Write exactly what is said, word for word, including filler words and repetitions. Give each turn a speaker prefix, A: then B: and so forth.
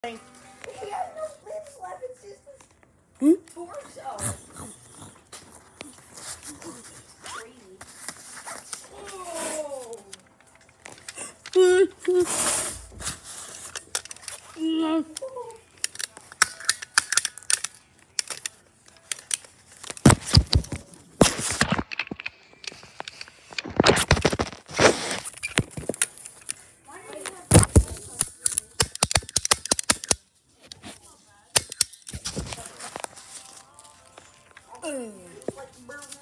A: He has no lips left. It's just his
B: Hmm?
A: torso. Crazy.
B: No.
A: Mm.